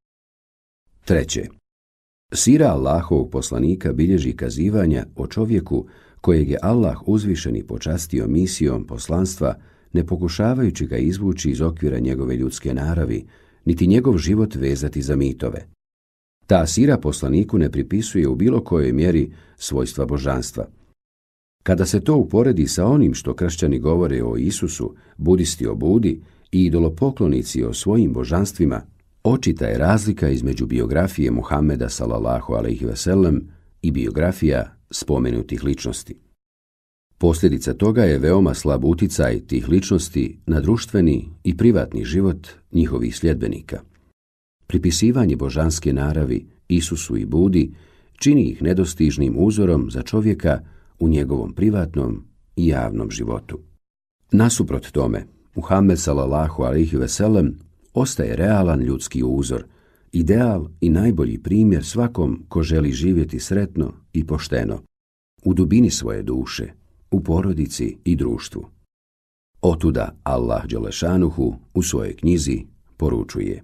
[SPEAKER 2] Treće, sira Allahovog poslanika bilježi kazivanja o čovjeku kojeg je Allah uzvišeni počastio misijom poslanstva, ne pokušavajući ga izvući iz okvira njegove ljudske naravi, niti njegov život vezati za mitove. Ta sira poslaniku ne pripisuje u bilo kojoj mjeri svojstva božanstva. Kada se to uporedi sa onim što kršćani govore o Isusu, budisti o Budi i idolopoklonici o svojim božanstvima, očita je razlika između biografije Muhammeda sallallahu alejhi ve sellem i biografija spomenutih ličnosti. Posljedica toga je veoma slab uticaj tih ličnosti na društveni i privatni život njihovih sljedbenika. Pripisivanje božanske naravi Isusu i Budi čini ih nedostižnim uzorom za čovjeka u njegovom privatnom i javnom životu. Nasuprot tome, Muhammed sallallahu alejhi ve sellem ostaje realan ljudski uzor, ideal i najbolji primjer svakom ko želi živjeti sretno i pošteno, u dubini svoje duše, u porodici i društvu. Otuda Allah dželešanuhu u svojoj knjizi poručuje: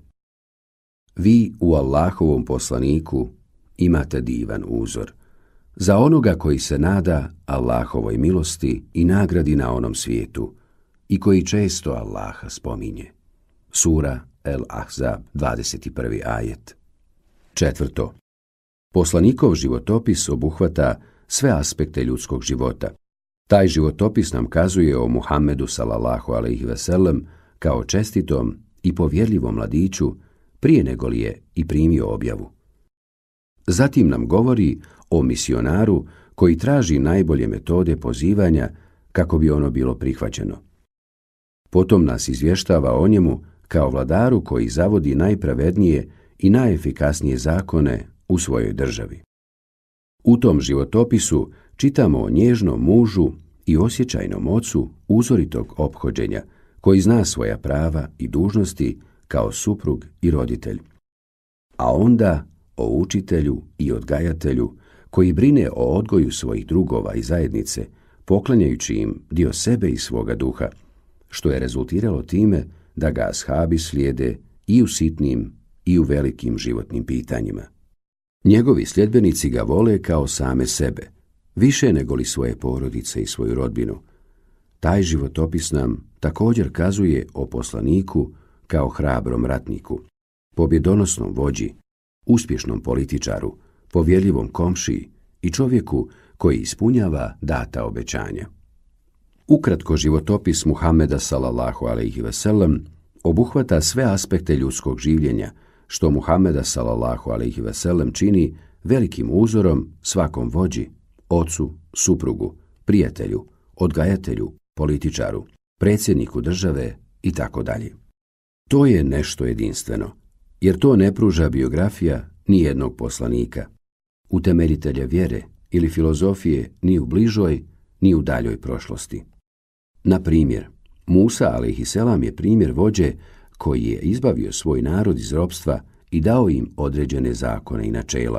[SPEAKER 2] Vi u Allahovom poslaniku imate divan uzor, za onoga koji se nada Allahovoj milosti i nagradi na onom svijetu i koji često Allaha spominje. Sura El-Ahzab, 21. ajet. 4. Poslanikov životopis obuhvata sve aspekte ljudskog života. Taj životopis nam kazuje o Muhammedu sallallahu alejhi ve sellem kao čestitom i povjerljivom mladiću prije nego li je i primio objavu. Zatim nam govori o misionaru koji traži najbolje metode pozivanja kako bi ono bilo prihvaćeno. Potom nas izvještava o njemu kao vladaru koji zavodi najpravednije i najefikasnije zakone u svojoj državi. U tom životopisu čitamo o nježnom mužu i osjećajnom ocu uzoritog ophođenja koji zna svoja prava i dužnosti kao suprug i roditelj. A onda o učitelju i odgajatelju koji brine o odgoju svojih drugova i zajednice, poklanjajući im dio sebe i svoga duha, što je rezultiralo time da ga ashabi slijede i u sitnim i u velikim životnim pitanjima. Njegovi sljedbenici ga vole kao same sebe, više nego li svoje porodice i svoju rodbinu. Taj životopis nam također kazuje o poslaniku kao hrabrom ratniku, pobjedonosnom vođi, uspješnom političaru, povjerljivom komšiji i čovjeku koji ispunjava data obećanja. Ukratko, životopis Muhammeda sallallahu alejhi ve sellem obuhvata sve aspekte ljudskog življenja, što Muhammeda sallallahu alejhi ve sellem čini velikim uzorom svakom vođi, ocu, suprugu, prijatelju, odgajatelju, političaru, predsjedniku države i tako dalje. To je nešto jedinstveno, jer to ne pruža biografija ni jednog poslanika, utemeljitelja vjere ili filozofije ni u bližoj ni u daljoj prošlosti. Na primjer, Musa alejhiselam je primjer vođe koji je izbavio svoj narod iz ropstva i dao im određene zakone i načela.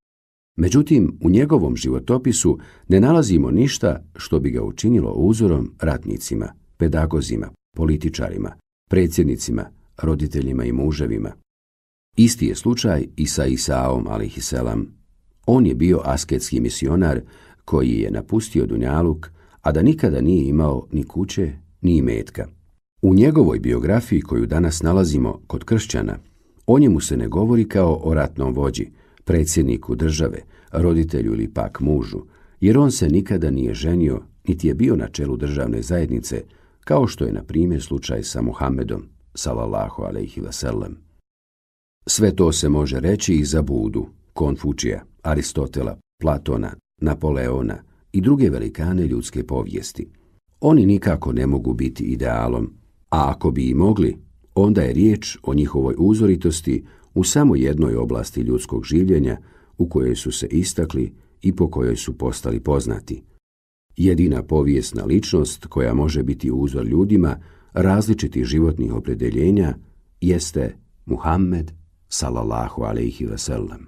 [SPEAKER 2] Međutim, u njegovom životopisu ne nalazimo ništa što bi ga učinilo uzorom ratnicima, pedagozima, političarima, predsjednicima, roditeljima i muževima. Isti je slučaj i sa Isaom alejhiselam. On je bio asketski misionar koji je napustio dunjaluk, a da nikada nije imao ni kuće, ni imetka. U njegovoj biografiji koju danas nalazimo kod kršćana, o njemu se ne govori kao o ratnom vođi, predsjedniku države, roditelju ili pak mužu, jer on se nikada nije ženio, niti je bio na čelu državne zajednice, kao što je na primjer slučaj sa Muhammedom sallallahu alejhi ve sellem. Sve to se može reći i za Budu, Konfučija, Aristotela, Platona, Napoleona i druge velikane ljudske povijesti. Oni nikako ne mogu biti idealom, a ako bi i mogli, onda je riječ o njihovoj uzoritosti u samo jednoj oblasti ljudskog življenja u kojoj su se istakli i po kojoj su postali poznati. Jedina povijesna ličnost koja može biti uzor ljudima različitih životnih opredjeljenja jeste Muhammed sallallahu alejhi ve sellem.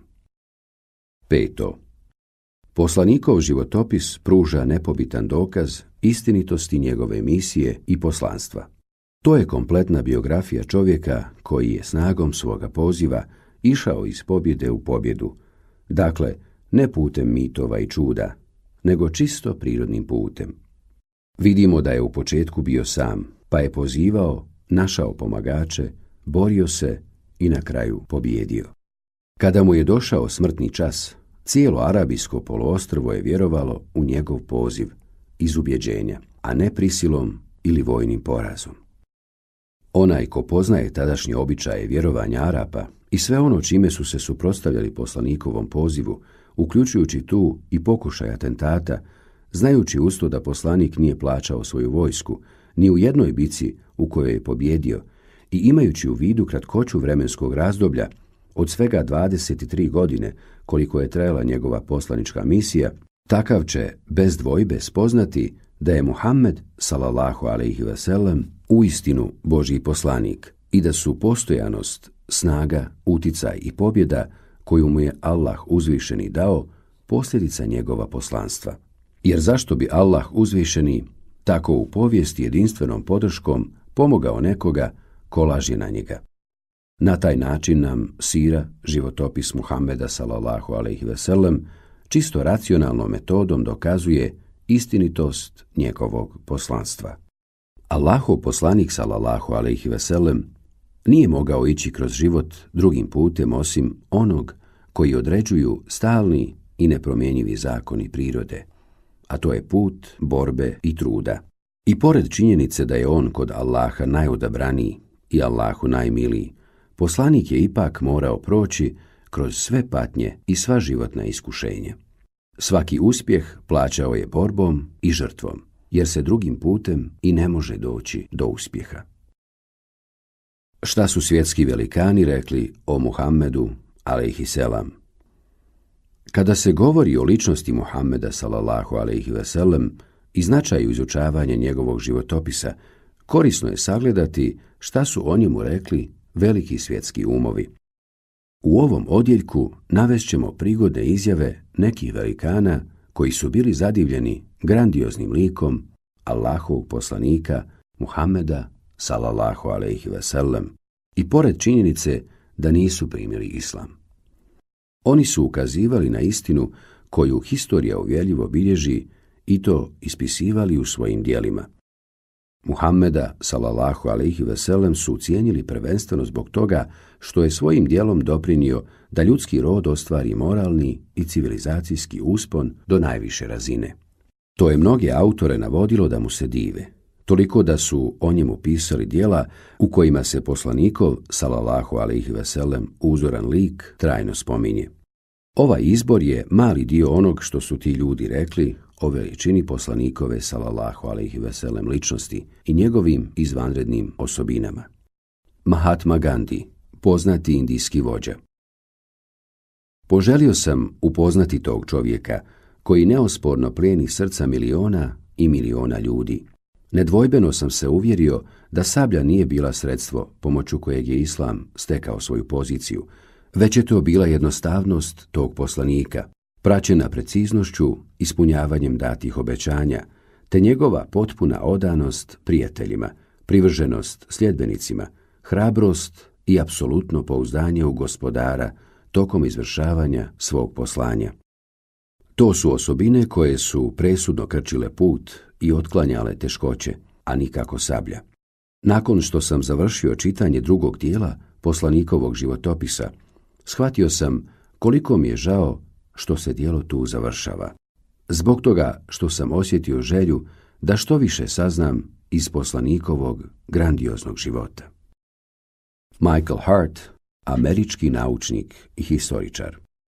[SPEAKER 2] 5. Poslanikov životopis pruža nepobitan dokaz istinitosti njegove misije i poslanstva. To je kompletna biografija čovjeka koji je snagom svoga poziva išao iz pobjede u pobjedu, dakle ne putem mitova i čuda, nego čisto prirodnim putem. Vidimo da je u početku bio sam, pa je pozivao, našao pomagače, borio se i na kraju pobijedio. Kada mu je došao smrtni čas, cijelo arabijsko poluostrvo je vjerovalo u njegov poziv iz ubjeđenja, a ne prisilom ili vojnim porazom. Onaj ko poznaje tadašnje običaje vjerovanja Arapa i sve ono čime su se suprotstavljali poslanikovom pozivu, uključujući tu i pokušaj atentata, znajući usto da poslanik nije plaćao svoju vojsku, ni u jednoj bici u kojoj je pobjedio, i imajući u vidu kratkoću vremenskog razdoblja, od svega 23 godine koliko je trajala njegova poslanička misija, takav će bez dvojbe spoznati da je Muhammed sallallahu alejhi ve sellem uistinu Božji poslanik i da su postojanost, snaga, uticaj i pobjeda koju mu je Allah uzvišeni dao posljedica njegova poslanstva. Jer zašto bi Allah uzvišeni tako u povijesti jedinstvenom podrškom pomogao nekoga ko laže na njega? Na taj način nam sira, životopis Muhammeda sallallahu alejhi ve sellem, čisto racionalnom metodom dokazuje istinitost njegovog poslanstva. Allahov poslanik sallallahu alejhi ve sellem nije mogao ići kroz život drugim putem osim onog koji određuju stalni i nepromjenjivi zakoni prirode, a to je put borbe i truda. I pored činjenice da je on kod Allaha najodabraniji i Allahu najmiliji, poslanik je ipak morao proći kroz sve patnje i sva životna iskušenja. Svaki uspjeh plaćao je borbom i žrtvom, jer se drugim putem i ne može doći do uspjeha. Šta su svjetski velikani rekli o Muhammedu alejhiselam? Kada se govori o ličnosti Muhammeda sallallahu alejhi ve sellem i značaju izučavanja njegovog životopisa, korisno je sagledati šta su o njemu rekli veliki svjetski umovi. U ovom odjeljku navešćemo prigodne izjave nekih velikana koji su bili zadivljeni grandioznim likom Allahovog poslanika Muhammeda sallallahu alejhi ve sellem i pored činjenice da nisu primili islam. Oni su ukazivali na istinu koju historija uvjerljivo bilježi i to ispisivali u svojim djelima. Muhammeda sallallahu alejhi ve sellem su cijenili prvenstveno zbog toga što je svojim djelom doprinio da ljudski rod ostvari moralni i civilizacijski uspon do najviše razine. To je mnoge autore navodilo da mu se dive, toliko da su o njemu pisali djela u kojima se poslanikov sallallahu alejhi ve sellem uzoran lik trajno spominje. Ovaj izbor je mali dio onog što su ti ljudi rekli o veličini poslanikove sallallahu alejhi ve sellem ličnosti i njegovim izvanrednim osobinama. Mahatma Gandhi, poznati indijski vođa. Poželio sam upoznati tog čovjeka koji neosporno plijeni srca miliona i miliona ljudi. Nedvojbeno sam se uvjerio da sablja nije bila sredstvo pomoću kojeg je islam stekao svoju poziciju, već je to bila jednostavnost tog poslanika, praćena preciznošću, ispunjavanjem datih obećanja, te njegova potpuna odanost prijateljima, privrženost sljedbenicima, hrabrost i apsolutno pouzdanje u Gospodara tokom izvršavanja svog poslanja. To su osobine koje su presudno krčile put i otklanjale teškoće, a nikako sablja. Nakon što sam završio čitanje drugog dijela poslanikovog životopisa, shvatio sam koliko mi je žao što se djelo tu završava. Zbog toga što sam osjetio želju da što više saznam iz poslanikovog grandioznog života. Michael Hart, američki naučnik i historičar.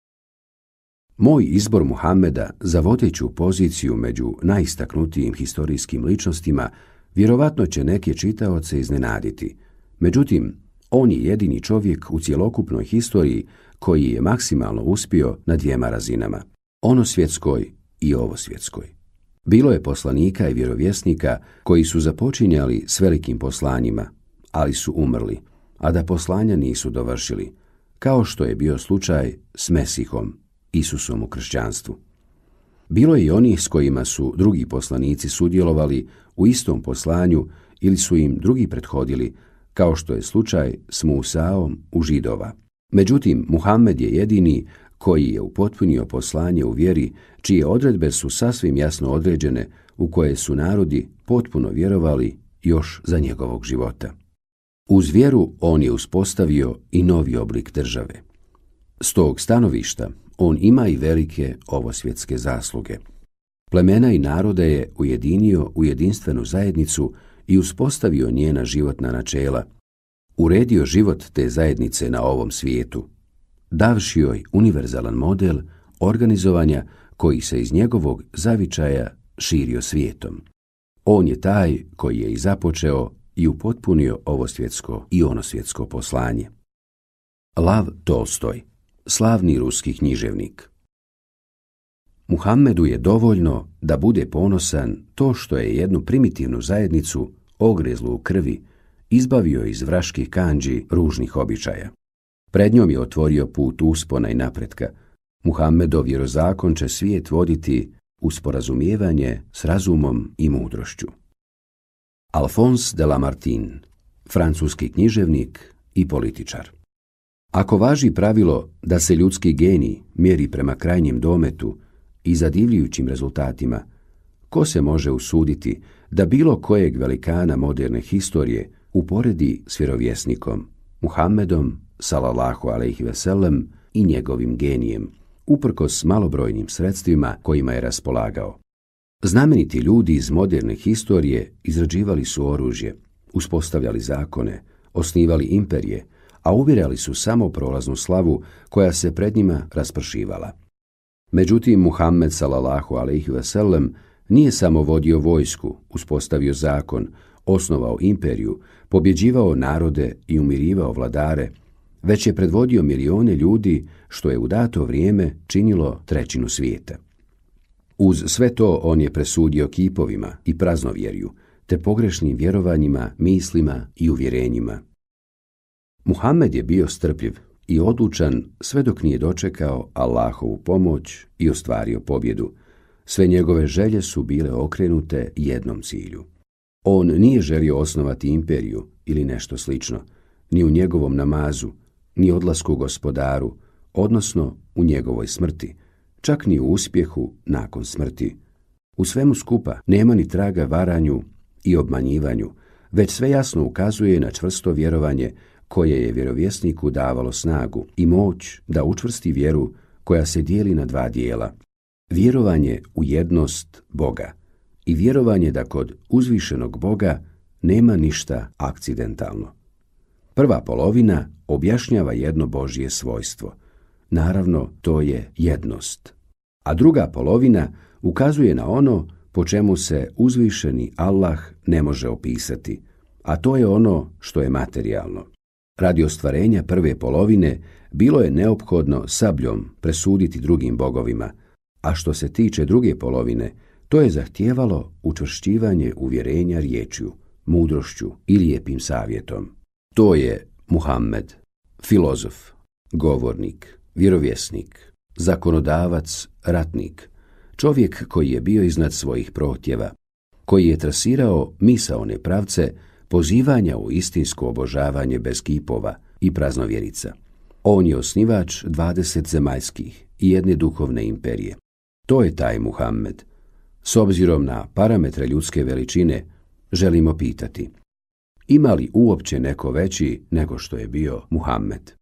[SPEAKER 2] Moj izbor Muhammeda za vodeću poziciju među najistaknutijim historijskim ličnostima vjerovatno će neke čitaoce iznenaditi. Međutim, on je jedini čovjek u cjelokupnoj historiji koji je maksimalno uspio na dvijema razinama, onosvjetskoj i ovosvjetskoj. Bilo je poslanika i vjerovjesnika koji su započinjali s velikim poslanjima, ali su umrli, a da poslanja nisu dovršili, kao što je bio slučaj s Mesihom, Isusom u kršćanstvu. Bilo je i onih s kojima su drugi poslanici sudjelovali u istom poslanju ili su im drugi prethodili, kao što je slučaj s Musaom u Židova. Međutim, Muhammed je jedini koji je upotpunio poslanje u vjeri, čije odredbe su sasvim jasno određene, u koje su narodi potpuno vjerovali još za njegovog života. Uz vjeru on je uspostavio i novi oblik države. S tog stanovišta on ima i velike ovosvjetske zasluge. Plemena i narode je ujedinio u jedinstvenu zajednicu i uspostavio njena životna načela, uredio život te zajednice na ovom svijetu, davši joj univerzalan model organizovanja koji se iz njegovog zavičaja širio svijetom. On je taj koji je i započeo i upotpunio ovo svjetsko i ono svjetsko poslanje. Lav Tolstoj, slavni ruski književnik. Muhammedu je dovoljno da bude ponosan to što je jednu primitivnu zajednicu, ogrezlu u krvi, izbavio iz vraških kandži ružnih običaja. Pred njom je otvorio put uspona i napretka. Muhammedov vjerozakon će svijet voditi u sporazumijevanje s razumom i mudrošću. Alphonse de Lamartine, francuski književnik i političar. Ako važi pravilo da se ljudski genij mjeri prema krajnjem dometu i zadivljujućim rezultatima, ko se može usuditi da bilo kojeg velikana moderne historije uporedi s vjerovjesnikom, Muhammedom, sallallahu alejhi ve sellem, i njegovim genijem, uprkos malobrojnim sredstvima kojima je raspolagao. Znameniti ljudi iz moderne historije izrađivali su oružje, uspostavljali zakone, osnivali imperije, a ubirali su samo prolaznu slavu koja se pred njima raspršivala. Međutim, Muhammed sallallahu alejhi ve sellem nije samo vodio vojsku, uspostavio zakon, osnovao imperiju, pobjeđivao narode i umirivao vladare, već je predvodio milione ljudi, što je u dato vrijeme činilo trećinu svijeta. Uz sve to on je presudio kipovima i praznovjerju, te pogrešnim vjerovanjima, mislima i uvjerenjima. Muhammed je bio strpljiv i odlučan sve dok nije dočekao Allahovu pomoć i ostvario pobjedu. Sve njegove želje su bile okrenute jednom cilju. On nije želio osnovati imperiju ili nešto slično, ni u njegovom namazu, ni odlasku gospodaru, odnosno u njegovoj smrti, čak ni u uspjehu nakon smrti. U svemu skupa nema ni traga varanju i obmanjivanju, već sve jasno ukazuje na čvrsto vjerovanje koje je vjerovjesniku davalo snagu i moć da učvrsti vjeru koja se dijeli na dva dijela. Vjerovanje u jednost Boga i vjerovanje da kod uzvišenog Boga nema ništa akcidentalno. Prva polovina objašnjava jedno Božje svojstvo. Naravno, to je jednost. A druga polovina ukazuje na ono po čemu se uzvišeni Allah ne može opisati, a to je ono što je materijalno. Radi ostvarenja prve polovine bilo je neophodno sabljom presuditi drugim bogovima, a što se tiče druge polovine, to je zahtijevalo učvršćivanje uvjerenja riječju, mudrošću i lijepim savjetom. To je Muhammed, filozof, govornik, vjerovjesnik, zakonodavac, ratnik, čovjek koji je bio iznad svojih prohtjeva, koji je trasirao misaone pravce pozivanja u istinsko obožavanje bez kipova i praznovjerica. On je osnivač 20 zemaljskih i jedne duhovne imperije. To je taj Muhammed. S obzirom na parametre ljudske veličine, želimo pitati, ima li uopće neko veći nego što je bio Muhammed?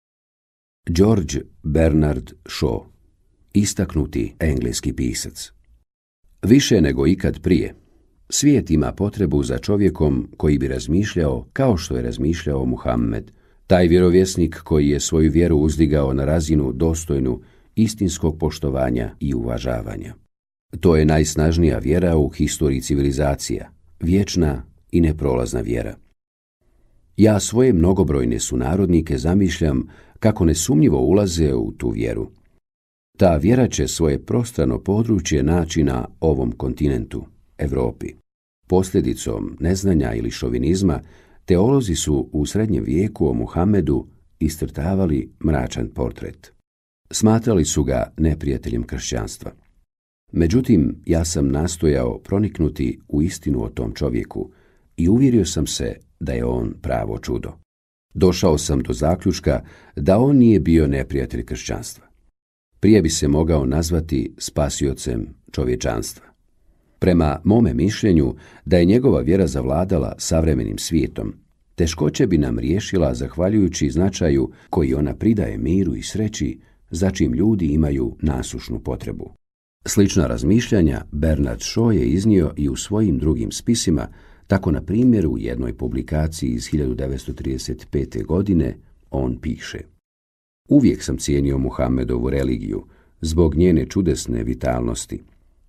[SPEAKER 2] George Bernard Shaw, istaknuti engleski pisac. Više nego ikad prije, svijet ima potrebu za čovjekom koji bi razmišljao kao što je razmišljao Muhammed, taj vjerovjesnik koji je svoju vjeru uzdigao na razinu dostojnu istinskog poštovanja i uvažavanja. To je najsnažnija vjera u historiji civilizacija, vječna i neprolazna vjera. Ja svoje mnogobrojne sunarodnike zamišljam kako nesumnjivo ulaze u tu vjeru. Ta vjera će svoje prostrano područje naći na ovom kontinentu, Europi. Posljedicom neznanja ili šovinizma, teolozi su u srednjem vijeku o Muhammedu iscrtavali mračan portret. Smatrali su ga neprijateljem kršćanstva. Međutim, ja sam nastojao proniknuti u istinu o tom čovjeku i uvjerio sam se da je on pravo čudo. Došao sam do zaključka da on nije bio neprijatelj kršćanstva. Prije bi se mogao nazvati spasiocem čovječanstva. Prema mome mišljenju da je njegova vjera zavladala savremenim svijetom, teškoće bi nam riješila zahvaljujući značaju koji ona pridaje miru i sreći, za čim ljudi imaju nasušnu potrebu. Slična razmišljanja Bernard Shaw je iznio i u svojim drugim spisima, tako na primjer u jednoj publikaciji iz 1935. godine on piše: Uvijek sam cijenio Muhammedovu religiju zbog njene čudesne vitalnosti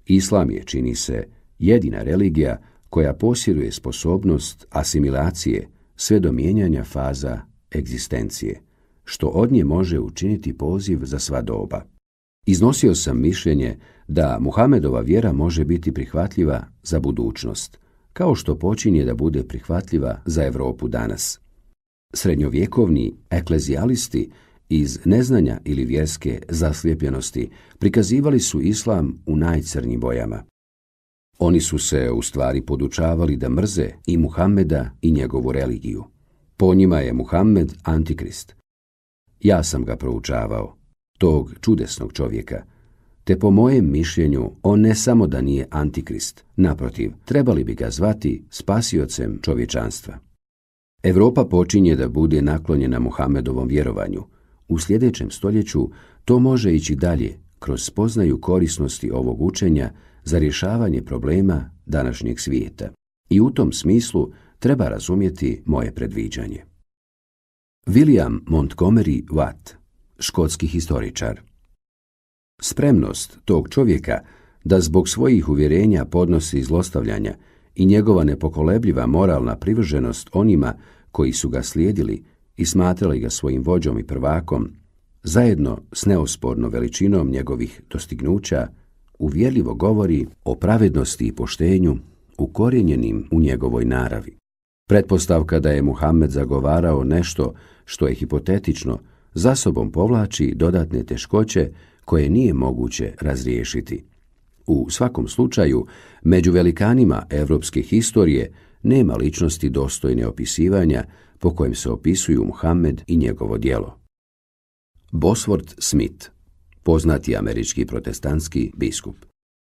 [SPEAKER 2] Islam je, čini se, jedina religija koja posjeduje sposobnost asimilacije sve do mijenjanja faza egzistencije, što od nje može učiniti poziv za sva doba. Iznosio sam mišljenje da Muhamedova vjera može biti prihvatljiva za budućnost, kao što počinje da bude prihvatljiva za Europu danas. Srednjovjekovni eklezijalisti iz neznanja ili vjerske zaslijepljenosti prikazivali su islam u najcrnjim bojama. Oni su se u stvari podučavali da mrze i Muhameda i njegovu religiju. Po njima je Muhammed antikrist. Ja sam ga proučavao, tog čudesnog čovjeka, te po mojem mišljenju on ne samo da nije antikrist, naprotiv, trebali bi ga zvati spasiocem čovječanstva. Europa počinje da bude naklonjena Muhamedovom vjerovanju. U sljedećem stoljeću to može ići dalje kroz spoznaju korisnosti ovog učenja za rješavanje problema današnjeg svijeta. I u tom smislu treba razumjeti moje predviđanje. William Montgomery Watt, škotski historičar. Spremnost tog čovjeka da zbog svojih uvjerenja podnosi zlostavljanja i njegova nepokolebljiva moralna privrženost onima koji su ga slijedili i smatrali ga svojim vođom i prvakom, zajedno s neosporno veličinom njegovih dostignuća, uvjerljivo govori o pravednosti i poštenju ukorijenjenim u njegovoj naravi. Pretpostavka da je Muhammed zagovarao nešto što je hipotetično za sobom povlači dodatne teškoće koje nije moguće razriješiti. U svakom slučaju, među velikanima europske historije nema ličnosti dostojne opisivanja po kojem se opisuju Muhammed i njegovo djelo. Bosworth Smith, poznati američki protestantski biskup.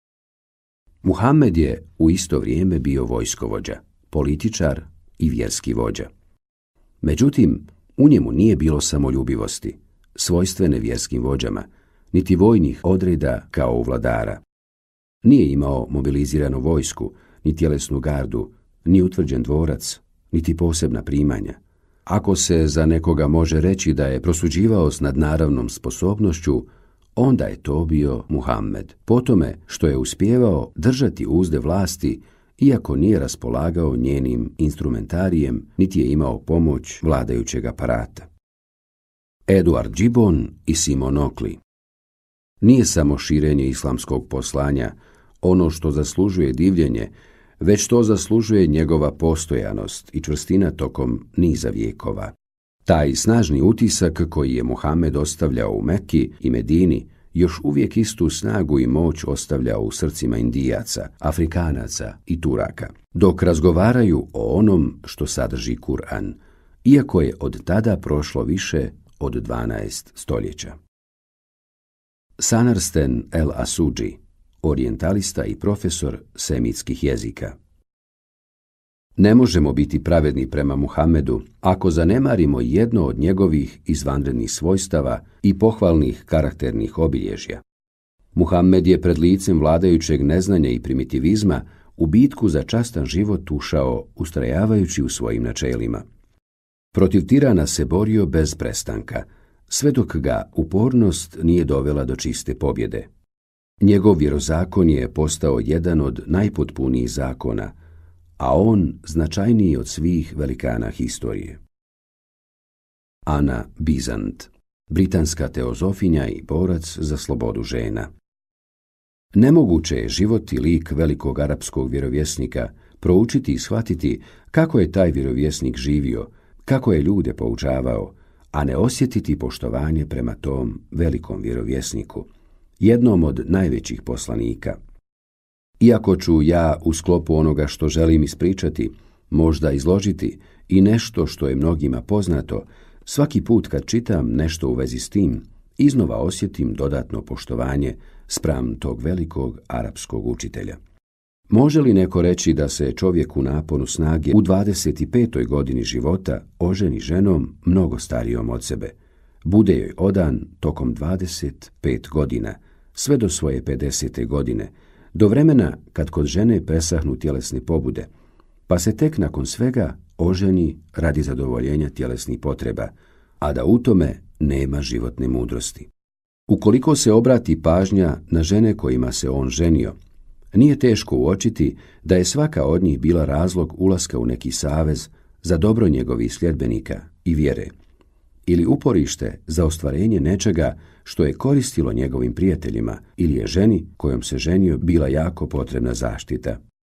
[SPEAKER 2] Muhammed je u isto vrijeme bio vojskovođa, političar i vjerski vođa. Međutim, u njemu nije bilo samoljubivosti, svojstvene vjerskim vođama, niti vojnih odreda kao u vladara. Nije imao mobiliziranu vojsku, ni tjelesnu gardu, ni utvrđen dvorac, niti posebna primanja. Ako se za nekoga može reći da je prosuđivao s nadnaravnom sposobnošću, onda je to bio Muhammed, po tome što je uspijevao držati uzde vlasti, iako nije raspolagao njenim instrumentarijem, niti je imao pomoć vladajućeg aparata. Edward Gibbon i Simon Oakley. Nije samo širenje islamskog poslanja ono što zaslužuje divljenje, već to zaslužuje njegova postojanost i čvrstina tokom niza vijekova. Taj snažni utisak koji je Muhammed ostavljao u Mekki i Medini još uvijek istu snagu i moć ostavljao u srcima Indijaca, Afrikanaca i Turaka, dok razgovaraju o onom što sadrži Kur'an, iako je od tada prošlo više od 12 stoljeća. Sanarsten El Asuđi, orijentalista i profesor semitskih jezika. Ne možemo biti pravedni prema Muhammedu ako zanemarimo jedno od njegovih izvanrednih svojstava i pohvalnih karakternih obilježja. Muhammed je pred licem vladajućeg neznanja i primitivizma u bitku za častan život ušao ustrajavajući u svojim načelima. Protiv tirana se borio bez prestanka, sve dok ga upornost nije dovela do čiste pobjede. Njegov vjerozakon je postao jedan od najpotpunijih zakona, a on značajniji od svih velikana historije. Ana Bizant, britanska teozofinja i borac za slobodu žena. Nemoguće je život i lik velikog arapskog vjerovjesnika proučiti i shvatiti kako je taj vjerovjesnik živio, kako je ljude poučavao, a ne osjetiti poštovanje prema tom velikom vjerovjesniku, jednom od najvećih poslanika. Iako ću ja u sklopu onoga što želim ispričati, možda izložiti i nešto što je mnogima poznato, svaki put kad čitam nešto u vezi s tim, iznova osjetim dodatno poštovanje spram tog velikog arapskog učitelja. Može li neko reći da se čovjek u naponu snage u 25. godini života oženi ženom mnogo starijom od sebe, bude joj odan tokom 25 godina, sve do svoje 50. godine, do vremena kad kod žene presahnu tjelesne pobude, pa se tek nakon svega oženi radi zadovoljenja tjelesnih potreba, a da u tome nema životne mudrosti. Ukoliko se obrati pažnja na žene kojima se on ženio, Nije teško uočiti da je svaka od njih bila razlog ulaska u neki savez za dobro njegovih sljedbenika i vjere, ili uporište za ostvarenje nečega što je koristilo njegovim prijateljima ili je ženi kojom se ženio bila jako potrebna zaštita.